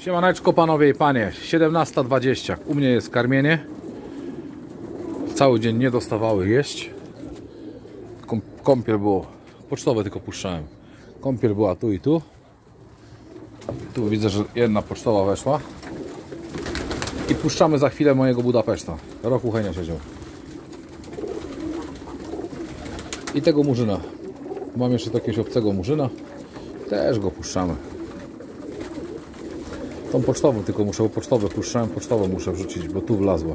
Siemaneczko panowie i panie, 17:20. U mnie jest karmienie. Cały dzień nie dostawały jeść. Kąpiel było, pocztowe tylko puszczałem. Kąpiel była tu i tu. Tu widzę, że jedna pocztowa weszła. I puszczamy za chwilę mojego Budapeszta. Roku Henia siedział. I tego murzyna. Mam jeszcze jakiegoś obcego murzyna. Też go puszczamy. Tą pocztową tylko muszę, bo pocztowę puszczałem, pocztową muszę wrzucić, bo tu wlazła.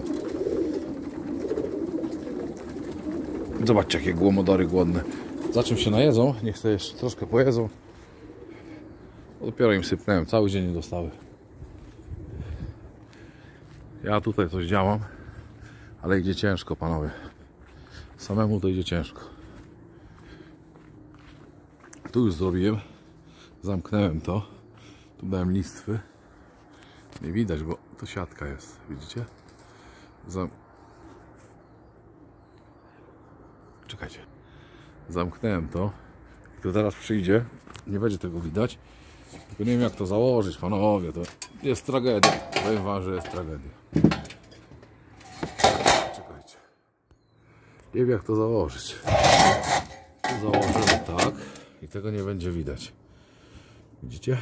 Zobaczcie, jakie głomodory głodne. Za czym się najedzą? Niech sobie jeszcze troszkę pojedzą. Dopiero im sypnąłem, cały dzień nie dostały. Ja tutaj coś działam, ale idzie ciężko, panowie. Samemu to idzie ciężko. Tu już zrobiłem. Zamknąłem to. Tu dałem listwy. Nie widać, bo to siatka jest. Widzicie? Czekajcie. Zamknąłem to. I to teraz przyjdzie. Nie będzie tego widać. Tylko nie wiem, jak to założyć, panowie. To jest tragedia. Powiem wam, że jest tragedia. Czekajcie. Nie wiem, jak to założyć. Tu założymy tak. I tego nie będzie widać. Widzicie?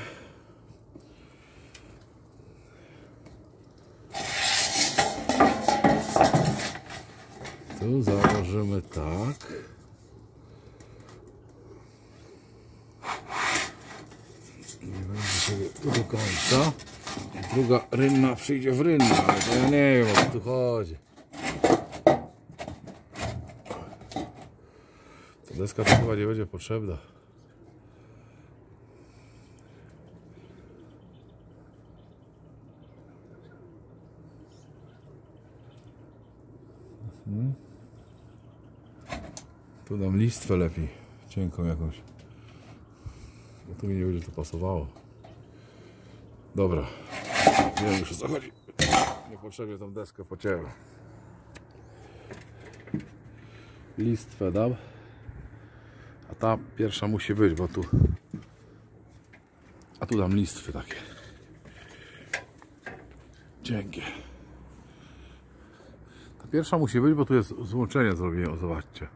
Tu założymy tak. Nie będzie sobie tu do końca. Druga rynna przyjdzie w rynnę, ale to ja nie wiem, o co tu chodzi. Ta deska to chyba nie będzie potrzebna. Tu dam listwę lepiej, cienką jakąś, bo tu mi nie będzie to pasowało. Dobra, nie wiem już, o co chodzi. Niepotrzebnie tą deskę pocięłem. Listwę dam, a ta pierwsza musi być, bo tu, a tu dam listwy takie cienkie. Ta pierwsza musi być, bo tu jest złączenie zrobione, zobaczcie.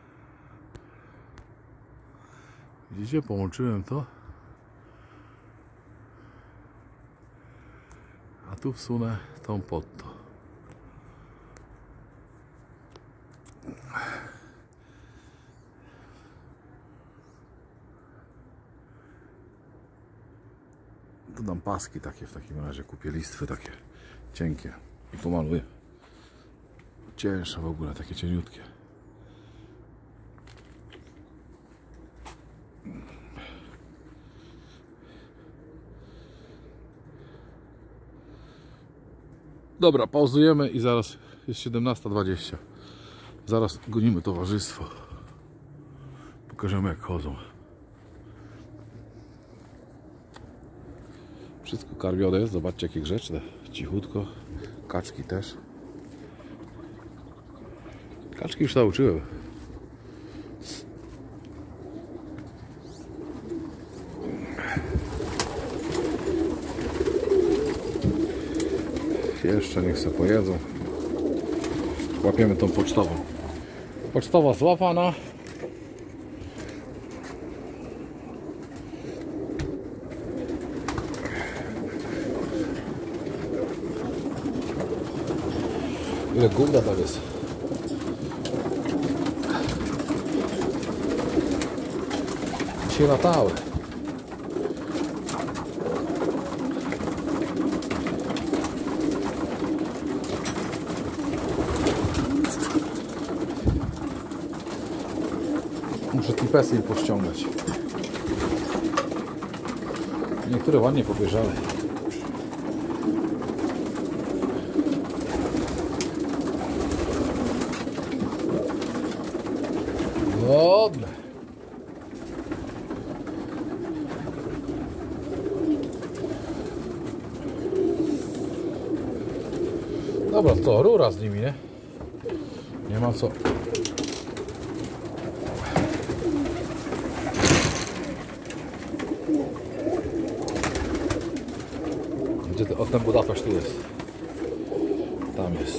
Widzicie, połączyłem to. A tu wsunę tą pod to. Tu dam paski takie, w takim razie kupię listwy takie cienkie i pomaluję. Cięższe w ogóle, takie cieniutkie. Dobra, pauzujemy i zaraz jest 17:20. Zaraz gonimy towarzystwo. Pokażemy, jak chodzą. Wszystko karmione jest, zobaczcie, jakie grzeczne. Cichutko. Kaczki też. Kaczki już nauczyłem. Jeszcze niech sobie pojedzą. Łapiemy tą pocztową. Pocztowa złapana. Ile gówna tam jest. Się latały. Muszę tipesy im pościągać. Niektóre ładnie pobieżały. Godne. Dobra, to rura z nimi, nie? Nie ma co. Gdzie to? O, ten Budapeszt tu jest. Tam jest.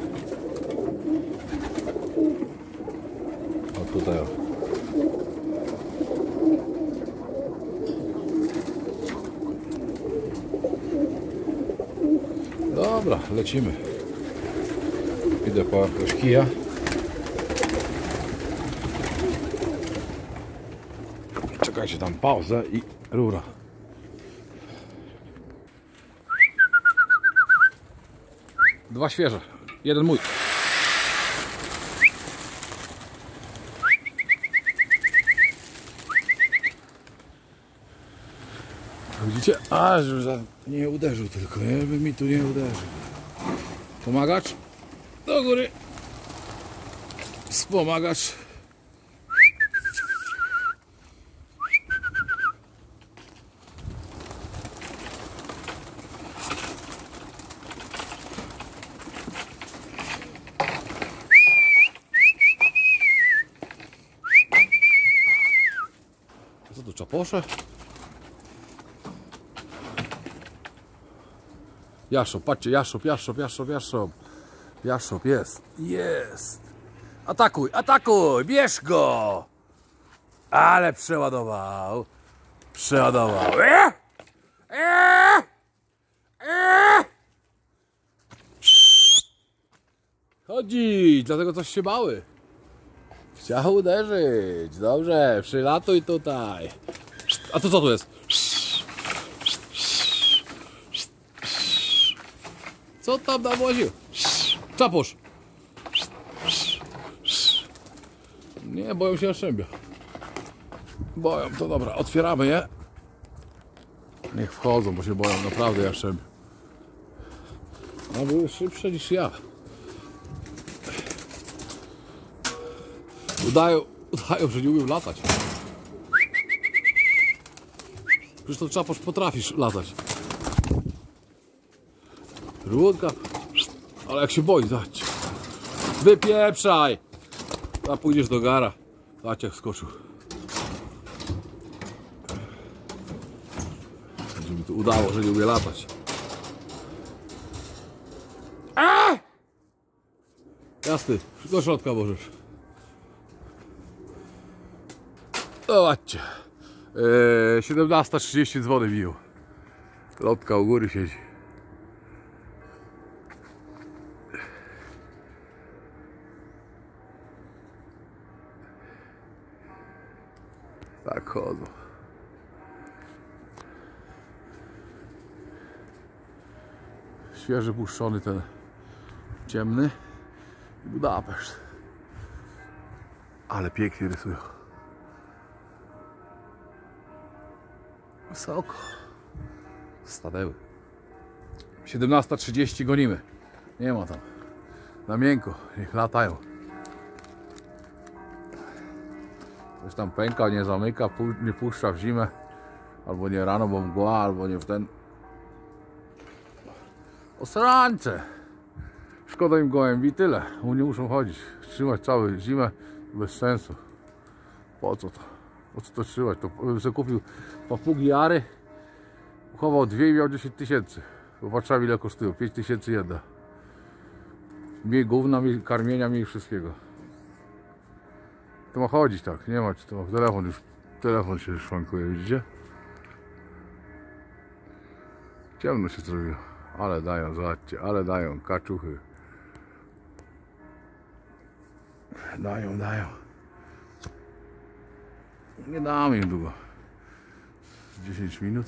O, tutaj o. Dobra, lecimy. Idę po jakiegoś kija. Czekajcie, tam pauzę i rura. Dwa świeże, jeden mój. Widzicie? A, że nie uderzył tylko, nie? By mi tu nie uderzył. Pomagacz? Do góry. Wspomagacz. Co tu, czaposze? Jaszop, patrzcie, jaszop, jaszop, jaszop, jaszop. Jaszop jest, jest. Atakuj, atakuj, bierz go. Ale przeładował. Przeładował. Chodzi, dlatego coś się bały. Chciał uderzyć. Dobrze, przylatuj tutaj. A to co tu jest? Co tam nawoził? Czaposz. Nie, boją się jaszczębia. Boją, to dobra, otwieramy je. Niech wchodzą, bo się boją naprawdę jaszczębia. No, były szybsze niż ja. Udają, że nie umiem latać. Przecież to czaposz potrafisz latać. Rudka. Ale jak się boi, zobaczcie. Wypieprzaj! A pójdziesz do gara. Patrz jak skoczył. Żeby mi to udało, że nie umie latać. A! Jasny, do środka możesz. Zobaczcie. 17:30 dzwony biją. Lotka u góry siedzi. Tak chodzą. Świeży puszczony ten ciemny Budapeszt. Ale pięknie rysują. Wysoko. Stanęły. 17:30 gonimy. Nie ma tam. Na miękko. Niech latają. Coś tam pęka, nie zamyka, nie puszcza w zimę. Albo nie rano, bo mgła, albo nie w ten. Osrańcze. Szkoda im gołębi, tyle. Nie muszą chodzić. Trzymać całą zimę bez sensu. Po co to? Po co to trzymać? To bym sobie kupił papugi jary, chował dwie i miał 10 000. Popatrzałem ile kosztują. 5 000 jedna. Mniej gówna, mniej karmienia, mniej wszystkiego. To ma chodzić tak, nie ma, czy to telefon się szwankuje, widzicie? Ciemno się zrobiło, ale dają, zobaczcie, ale dają, kaczuchy. Dają. Nie damy im długo. 10 minut.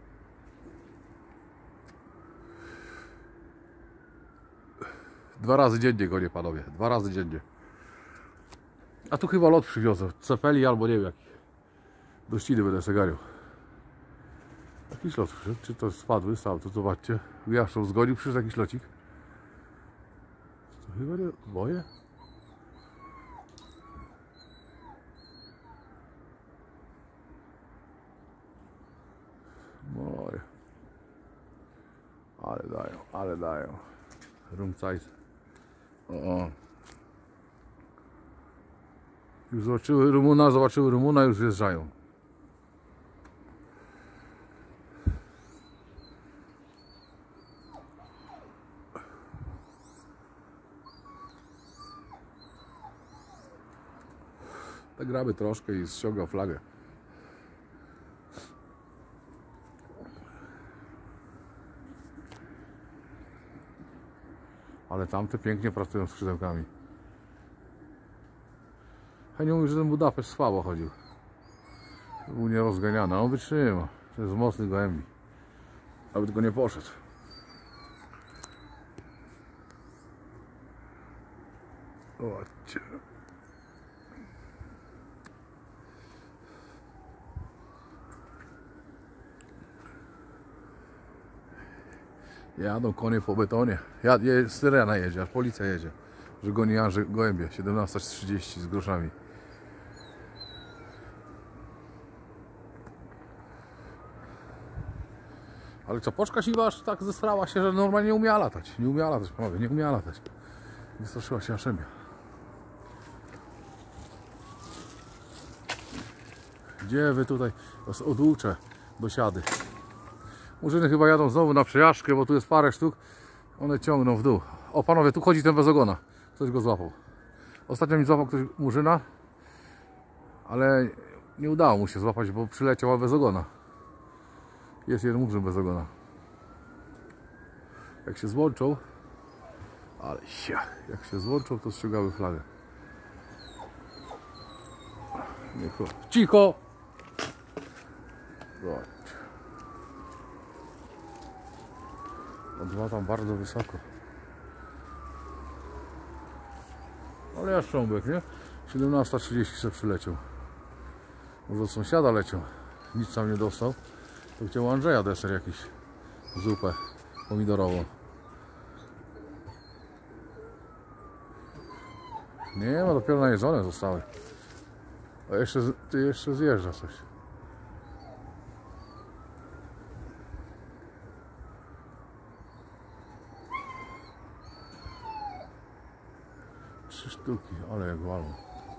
Dwa razy dziennie gonię, panowie, 2 razy dziennie. A tu chyba lot przywiozę, cepeli albo nie wiem jakich. Do ściny będę segarił. Jakiś lot przyszedł, czy to spadły sam, to zobaczcie. Jaszczą zgonił, przyszedł jakiś locik. To chyba nie, moje? Moje. Ale dają. Rumcajce. O. Już zobaczyły Rumuna, już wjeżdżają. Tak graby troszkę i ściągał flagę. Ale tamte pięknie pracują skrzydełkami. Henio mówi, że ten Budapeszt słabo chodził. Był nierozganiany, a on wytrzyma. To jest mocny gołębi. Aby tylko nie poszedł. Zobaczcie. Jadą konie po betonie. Syrena jedzie, aż policja jedzie. Że goni gołębie. 17:30 z groszami. Ale czapoczka siwa aż tak zesrała się, że normalnie nie umiała latać. Nie umiała latać, panowie, nie umiała latać. Wystraszyła się Jaszczębia. Gdzie wy tutaj odłuczę do siady? Murzyny chyba jadą znowu na przejażdżkę, bo tu jest parę sztuk. One ciągną w dół. O panowie, tu chodzi ten bez ogona. Ktoś go złapał. Ostatnio mi złapał ktoś murzyna, ale nie udało mu się złapać, bo przyleciał bez ogona. Jest jeden murzyn bez ogona. Jak się złączą, ale jak się złączą, to ściągały flagę. Cicho! Zobacz. Odwa tam bardzo wysoko. Ale jaszcząbek, nie? 17:30 się przyleciał. Może od sąsiada leciał. Nic tam nie dostał. To chciał Andrzeja deser jakiś. Zupę pomidorową. Nie ma, dopiero najedzone zostały. A ty jeszcze zjeżdża coś. Trzy sztuki, ale jak walą.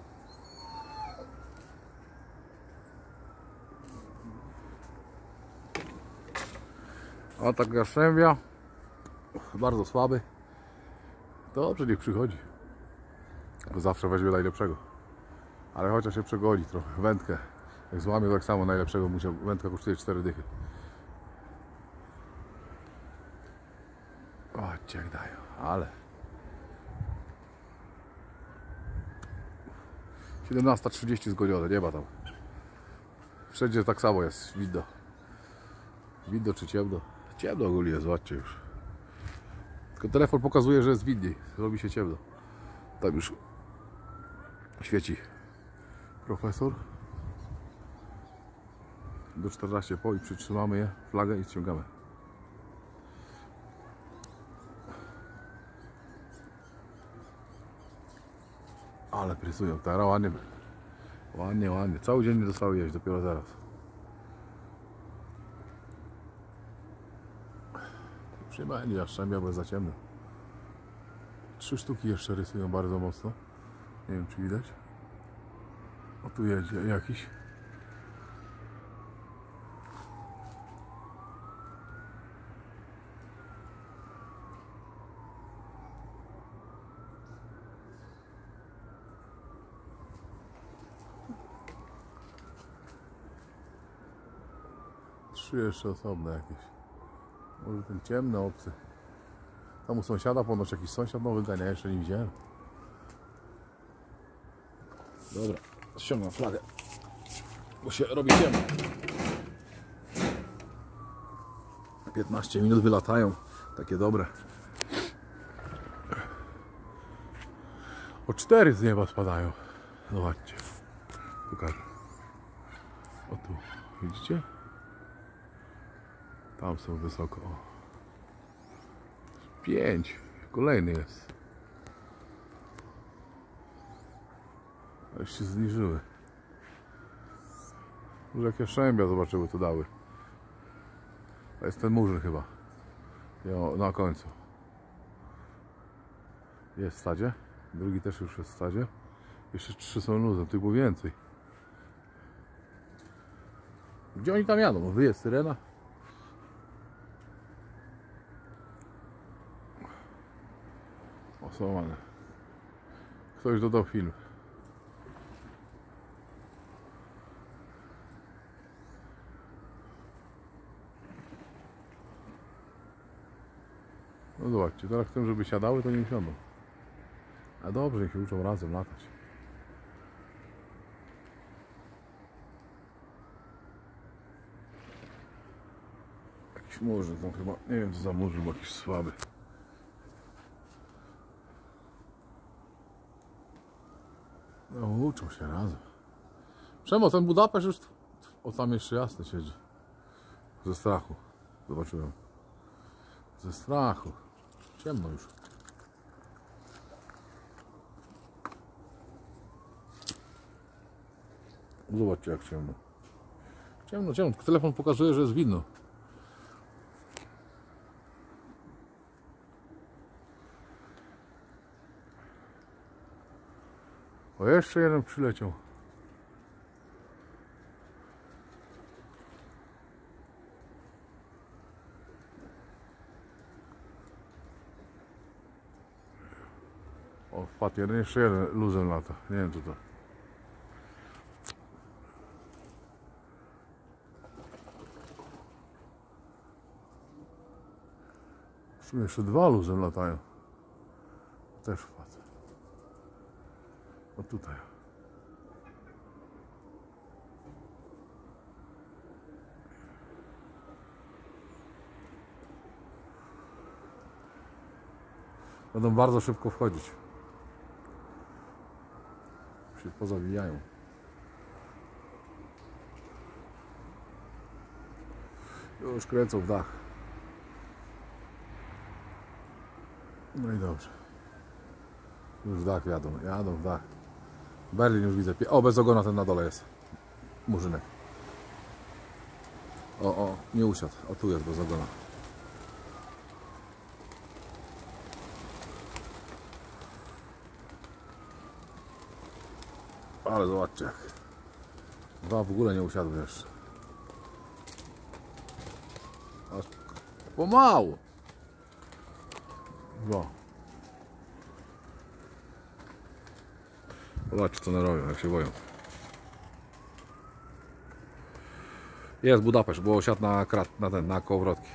A tak Jaszczębia, bardzo słaby. Dobrze, niech przychodzi. Bo zawsze weźmie najlepszego. Ale chociaż się przegoli trochę. Wędkę. Jak złamie, tak samo najlepszego musiał. Wędka kosztuje 4 dychy. Chodźcie jak dają, ale 17:30 zgonione, nie ma tam. Wszędzie tak samo jest, widno. Widno czy ciemno? Ciemno ogólnie jest, zobaczcie już. Tylko telefon pokazuje, że jest widniej. Robi się ciemno. Tam już świeci profesor. Do 14 po i przytrzymamy je, flagę i ściągamy. Ale prysują, teraz ładnie. Ładnie, ładnie. Cały dzień nie dostały jeść, dopiero teraz. Przybędzie Jaszczębia, bo jest za ciemno. 3 sztuki jeszcze rysują bardzo mocno. Nie wiem, czy widać. O, tu jedzie jakiś. Trzy jeszcze osobne jakieś. Może ten ciemny obcy. Tam u sąsiada ponoć jakiś sąsiad nowy gania, jeszcze nie widziałem. Dobra, ściągam flagę, bo się robi ciemno. 15 minut wylatają, takie dobre. O 4 z nieba spadają. Zobaczcie, pokażę. O tu, widzicie? Tam są wysoko. 5, kolejny jest. A już się zniżyły. Może jak Jaszczębia zobaczyły, to dały. A jest ten murzyn chyba. Na końcu. Jest w stadzie. Drugi też już jest w stadzie. Jeszcze 3 są luzem, tych było więcej. Gdzie oni tam jadą? Wyje syrena. Osłamane. Ktoś dodał film. No zobaczcie, teraz chcę, żeby siadały, to nie usiądą. A dobrze, niech się uczą razem latać. Jakiś murzyn tam chyba, nie wiem co za murzyn, bo jakiś słaby. No uczą się razem. Czemu ten Budapeszt już... O, tam jeszcze jasny siedzi. Ze strachu. Zobaczyłem. Ze strachu. Ciemno już. Zobaczcie jak ciemno. Ciemno, ciemno. Telefon pokazuje, że jest widno. O, jeszcze jeden przyleciał. O, wpadł jeden, jeszcze jeden luzem lata. Nie wiem co to. W sumie jeszcze dwa luzem latają. Też wpadł. O tutaj. Będą bardzo szybko wchodzić. Się pozawijają. Już kręcą w dach. No i dobrze. Już w dach jadą, jadą w dach. Berlin już widzę. O, bez ogona ten na dole jest. Murzynek. O, nie usiadł. O, tu jest bez ogona. Ale zobaczcie jak. Dwa w ogóle nie usiadły jeszcze. Aż pomału. Dwa. Zobaczcie co one robią, jak się boją. Jest Budapeszt, bo siadł na krat, na kołowrotki.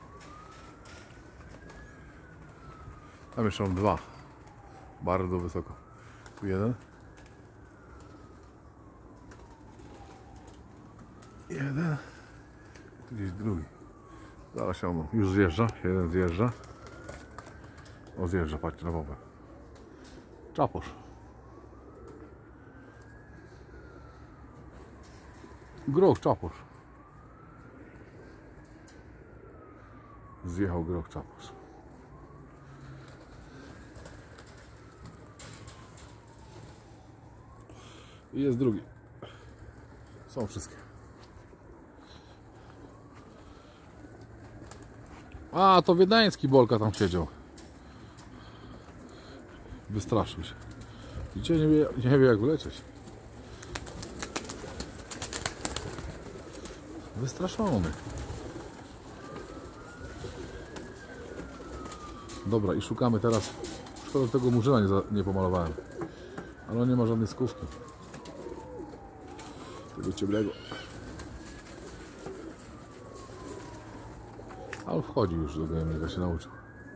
Tam jeszcze są dwa. Bardzo wysoko. Tu jeden. Jeden. Tu gdzieś drugi. Zaraz się już zjeżdża. Jeden zjeżdża. O, zjeżdża, patrzcie na bombę. Czaposz. Groch czaposz. Zjechał groch czaposz. I jest drugi. Są wszystkie. A, to wiedeński Bolka tam siedział. Wystraszył się. Widzicie, nie wie jak wylecieć. Wystraszony. Dobra, i szukamy teraz. Szkoda, tego murzyna nie pomalowałem. Ale on nie ma żadnej skówki. Tego ciemnego. Ale wchodzi już do gojemnika, się nauczył.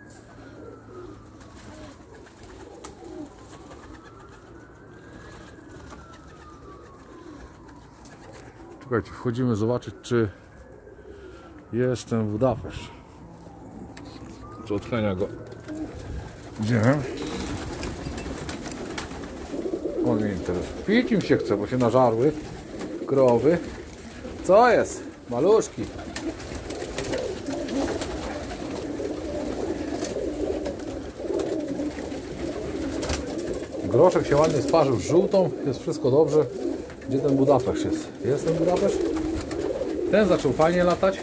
Czekajcie, wchodzimy zobaczyć, czy jest ten Budapeszt. Czy odklenia go. Gdzie? On mnie interesuje. Pić im się chce, bo się nażarły krowy. Co jest? Maluszki. Groszek się ładnie sparzył z żółtą, jest wszystko dobrze. Gdzie ten Budapeszt jest? Jest ten Budapeszt? Ten zaczął fajnie latać.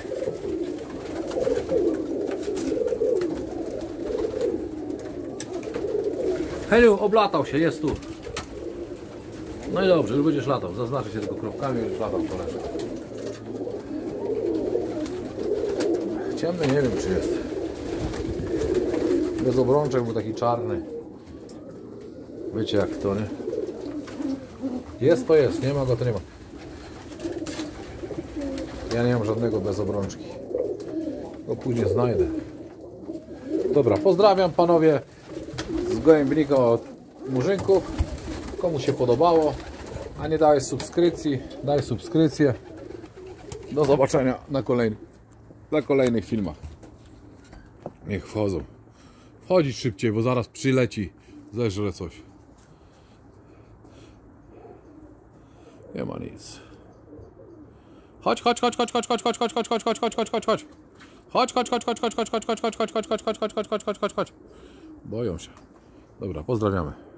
Heniu, oblatał się, jest tu. No i dobrze, już będziesz latał. Zaznaczę się tylko kropkami, już latał koleżek. Ciemny nie wiem czy jest. Bez obrączek był taki czarny. Wiecie jak to, nie? Jest to jest, nie ma go to nie ma. Ja nie mam żadnego bez obrączki. Go później znajdę. Dobra, pozdrawiam panowie z Gołębnika od Murzynków. Komu się podobało, a nie dałeś subskrypcji, daj subskrypcję. Do zobaczenia na kolejnych filmach. Niech wchodzą. Wchodzić szybciej, bo zaraz przyleci, zeżre coś. Nie ma nic. Chodź. Chodź. Boją się. Dobra, pozdrawiamy.